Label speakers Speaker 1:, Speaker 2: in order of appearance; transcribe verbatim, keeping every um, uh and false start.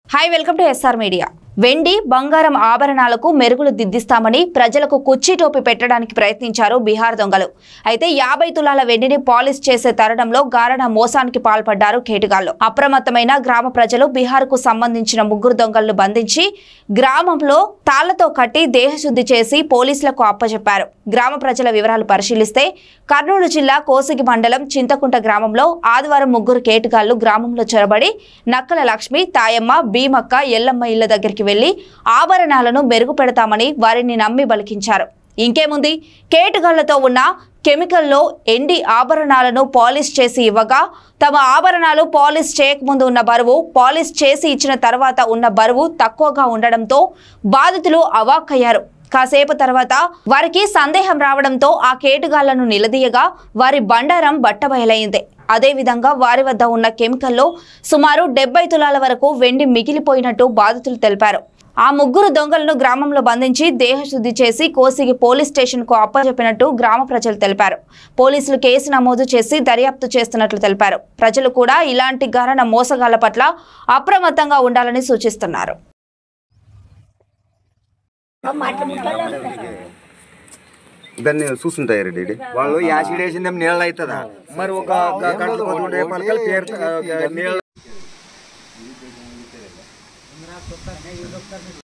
Speaker 1: Hi, welcome to S R Media. వెండి బంగారం ఆభరణాలకు మెరుగులు దిద్దిస్తామని ప్రజలకు కుచ్చి టోపీ పెట్టడానికి ప్రయత్నించారు బీహార్ దొంగలు. అయితే యాభై తులాల వెండిని పాలిష్ చేసే తరుణంలో గారణ మోసానికి పాల్పడ్డారు కేటుగాళ్లు. అప్రమత్తమైన గ్రామ ప్రజలు బీహార్కు సంబంధించిన ముగ్గురు దొంగలను బంధించి గ్రామంలో తాళ్లతో కట్టి దేహశుద్ధి చేసి పోలీసులకు అప్పచెప్పారు. గ్రామ ప్రజల వివరాలు పరిశీలిస్తే కర్నూలు జిల్లా కోసిగి మండలం చింతకుంట గ్రామంలో ఆదివారం ముగ్గురు కేటుగాళ్లు గ్రామంలో చొరబడి నక్కల లక్ష్మి, తాయమ్మ, భీమక్క, ఎల్లమ్మ ఇళ్ల దగ్గరికి వెళ్లి ఆభరణాలను మెరుగు పెడతామని వారిని నమ్మి బలికించారు. ఇంకేముంది, కేటుగాళ్లతో ఉన్న కెమికల్లో ఎండి ఆభరణాలను పాలిష్ చేసి ఇవ్వగా తమ ఆభరణాలు పాలిష్ చేయకముందు ఉన్న బరువు, పాలిష్ చేసి ఇచ్చిన తర్వాత ఉన్న బరువు తక్కువగా ఉండడంతో బాధితులు అవాక్కయ్యారు. కాసేపు తర్వాత వారికి సందేహం రావడంతో ఆ కేటుగాళ్లను నిలదీయగా వారి బండారం బట్టబయలైంది. అదేవిధంగా వారి వద్ద ఉన్న కెమికల్లో సుమారు డెబ్బై తులాల వరకు వెండి మిగిలిపోయినట్టు బాధితులు తెలిపారు. ఆ ముగ్గురు దొంగలను గ్రామంలో బంధించి దేహశుద్ధి చేసి కోసిగి పోలీస్ స్టేషన్ కు అప్పచెప్పినట్టు గ్రామ ప్రజలు తెలిపారు. పోలీసులు కేసు నమోదు చేసి దర్యాప్తు చేస్తున్నట్లు తెలిపారు. ప్రజలు కూడా ఇలాంటి గారణ మోసగాళ్ల పట్ల అప్రమత్తంగా ఉండాలని సూచిస్తున్నారు.
Speaker 2: దాన్ని చూస్తుంటాయి రెడ్డి
Speaker 3: వాళ్ళు యాసిడ్ వేసిందేం నీళ్ళు అవుతుందా మరి ఒక గంటలు కొద్ది పలకలు పేరు నీళ్ళు